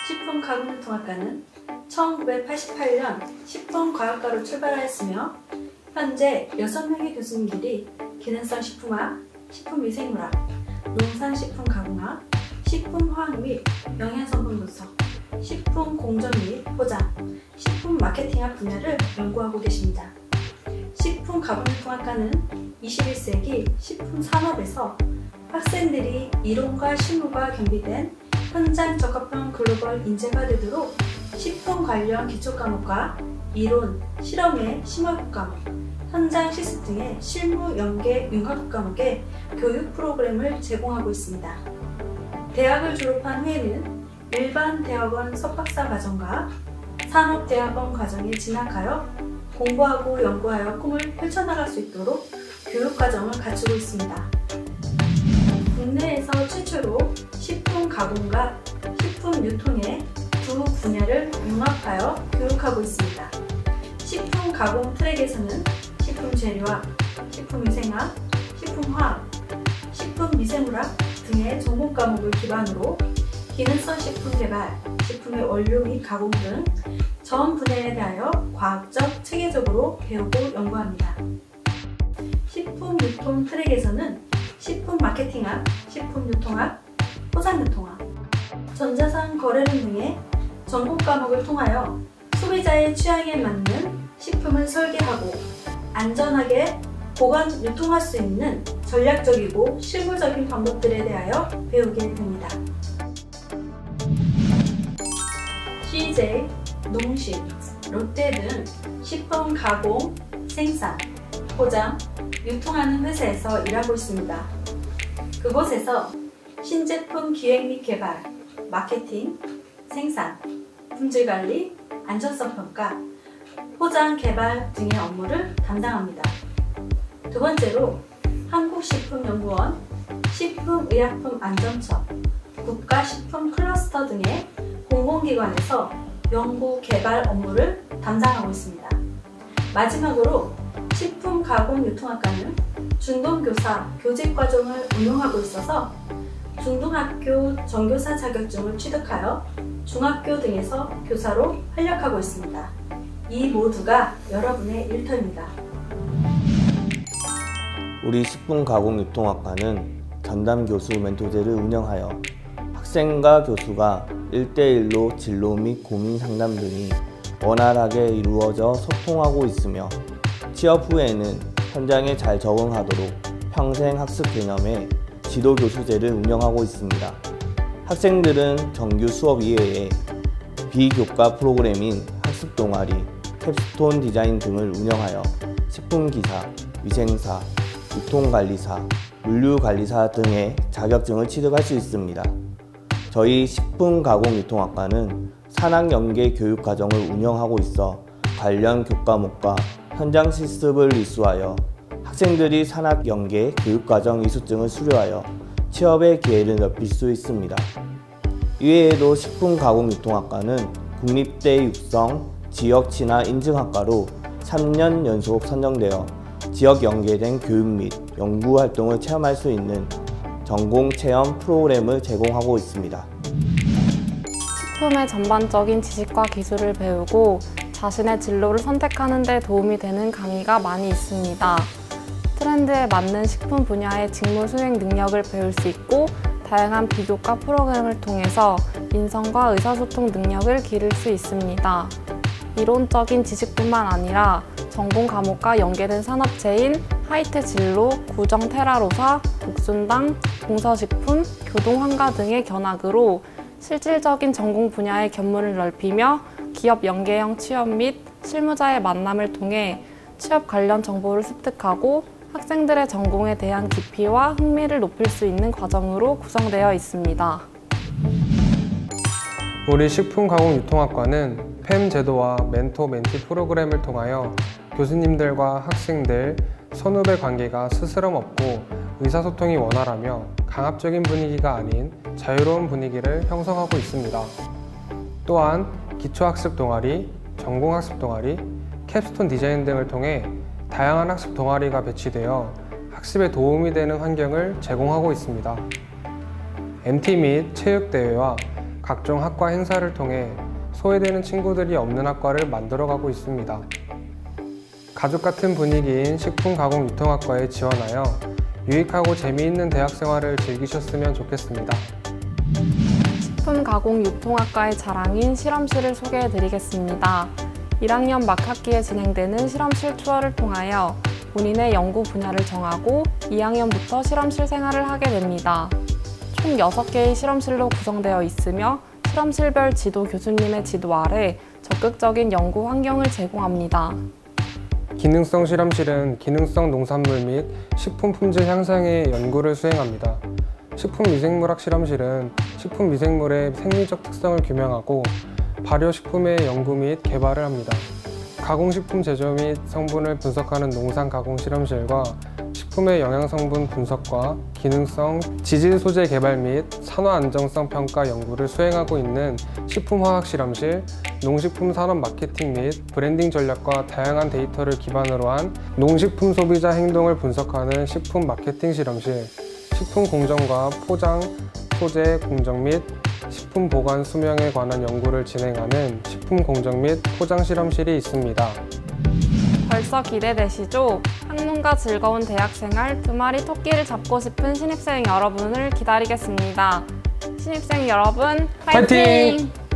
식품가공유통학과는 1988년 식품과학과로 출발하였으며 현재 6명의 교수님들이 기능성 식품학, 식품위생물학, 농산식품가공학, 식품화학 및 영양성분 분석, 식품 공정 및 포장, 식품 마케팅학 분야를 연구하고 계십니다. 식품가공유통학과는 21세기 식품산업에서 학생들이 이론과 실무가 겸비된 현장 적합형 글로벌 인재가 되도록 식품 관련 기초과목과 이론, 실험의 심화급 과목, 현장 실습 등의 실무 연계 융합급 과목의 교육 프로그램을 제공하고 있습니다. 대학을 졸업한 후에는 일반 대학원 석박사 과정과 산업대학원 과정에 진학하여 공부하고 연구하여 꿈을 펼쳐나갈 수 있도록 교육과정을 갖추고 있습니다. 국내에서 최초로 식품 가공과 식품 유통의 두 분야를 융합하여 교육하고 있습니다. 식품 가공 트랙에서는 식품 재료학, 식품 위생학, 식품화학, 식품 미생물학 등의 전공 과목을 기반으로 기능성 식품 개발, 식품의 원료 및 가공 등 전 분야에 대하여 과학적, 체계적으로 배우고 연구합니다. 식품 유통 트랙에서는 식품 마케팅학, 식품 유통학, 포장 유통학, 전자상 거래론 등의 전공 과목을 통하여 소비자의 취향에 맞는 식품을 설계하고 안전하게 보관, 유통할 수 있는 전략적이고 실무적인 방법들에 대하여 배우게 됩니다. CJ, 농식, 롯데 등 식품 가공, 생산, 포장, 유통하는 회사에서 일하고 있습니다. 그곳에서 신제품 기획 및 개발, 마케팅, 생산, 품질관리, 안전성 평가, 포장 개발 등의 업무를 담당합니다. 두 번째로 한국식품연구원, 식품의약품안전처, 국가식품클러스터 등의 공공기관에서 연구 개발 업무를 담당하고 있습니다. 마지막으로 식품가공유통학과는 중동교사 교직과정을 운영하고 있어서 중등학교 전교사 자격증을 취득하여 중학교 등에서 교사로 활약하고 있습니다. 이 모두가 여러분의 일터입니다. 우리 식품가공유통학과는 전담교수 멘토제를 운영하여 학생과 교수가 1대1로 진로 및 고민 상담 등이 원활하게 이루어져 소통하고 있으며 취업 후에는 현장에 잘 적응하도록 평생 학습 개념의 지도교수제를 운영하고 있습니다. 학생들은 정규 수업 이외에 비교과 프로그램인 학습 동아리, 캡스톤 디자인 등을 운영하여 식품기사, 위생사, 유통관리사, 물류관리사 등의 자격증을 취득할 수 있습니다. 저희 식품가공유통학과는 산학연계 교육과정을 운영하고 있어 관련 교과목과 현장 실습을 이수하여 학생들이 산학연계 교육과정 이수증을 수료하여 취업의 기회를 넓힐 수 있습니다. 이외에도 식품가공유통학과는 국립대 육성 지역친화 인증학과로 3년 연속 선정되어 지역 연계된 교육 및 연구활동을 체험할 수 있는 전공 체험 프로그램을 제공하고 있습니다. 식품의 전반적인 지식과 기술을 배우고 자신의 진로를 선택하는 데 도움이 되는 강의가 많이 있습니다. 트렌드에 맞는 식품 분야의 직무 수행 능력을 배울 수 있고 다양한 비교과 프로그램을 통해서 인성과 의사소통 능력을 기를 수 있습니다. 이론적인 지식뿐만 아니라 전공 과목과 연계된 산업체인, 하이테 진로, 구정 테라로사, 독순당, 동서식품, 교동환가 등의 견학으로 실질적인 전공 분야의 견문을 넓히며 기업 연계형 취업 및 실무자의 만남을 통해 취업 관련 정보를 습득하고 학생들의 전공에 대한 깊이와 흥미를 높일 수 있는 과정으로 구성되어 있습니다. 우리 식품가공유통학과는 팸 제도와 멘토-멘티 프로그램을 통하여 교수님들과 학생들, 선후배 관계가 스스럼 없고 의사소통이 원활하며 강압적인 분위기가 아닌 자유로운 분위기를 형성하고 있습니다. 또한 기초학습 동아리, 전공학습 동아리, 캡스톤 디자인 등을 통해 다양한 학습 동아리가 배치되어 학습에 도움이 되는 환경을 제공하고 있습니다. MT 및 체육대회와 각종 학과 행사를 통해 소외되는 친구들이 없는 학과를 만들어가고 있습니다. 가족 같은 분위기인 식품가공유통학과에 지원하여 유익하고 재미있는 대학생활을 즐기셨으면 좋겠습니다. 식품가공유통학과의 자랑인 실험실을 소개해드리겠습니다. 1학년 막학기에 진행되는 실험실 투어를 통하여 본인의 연구 분야를 정하고 2학년부터 실험실 생활을 하게 됩니다. 총 6개의 실험실로 구성되어 있으며 실험실별 지도 교수님의 지도 아래 적극적인 연구 환경을 제공합니다. 기능성 실험실은 기능성 농산물 및 식품 품질 향상의 연구를 수행합니다. 식품미생물학 실험실은 식품미생물의 생리적 특성을 규명하고 발효식품의 연구 및 개발을 합니다. 가공식품 제조 및 성분을 분석하는 농산가공실험실과 식품의 영양성분 분석과 기능성, 지질 소재 개발 및 산화 안정성 평가 연구를 수행하고 있는 식품화학실험실, 농식품 산업 마케팅 및 브랜딩 전략과 다양한 데이터를 기반으로 한 농식품 소비자 행동을 분석하는 식품 마케팅 실험실, 식품 공정과 포장, 소재 공정 및 식품 보관 수명에 관한 연구를 진행하는 식품 공정 및 포장 실험실이 있습니다. 벌써 기대되시죠? 학문과 즐거운 대학생활 2마리 토끼를 잡고 싶은 신입생 여러분을 기다리겠습니다. 신입생 여러분, 화이팅!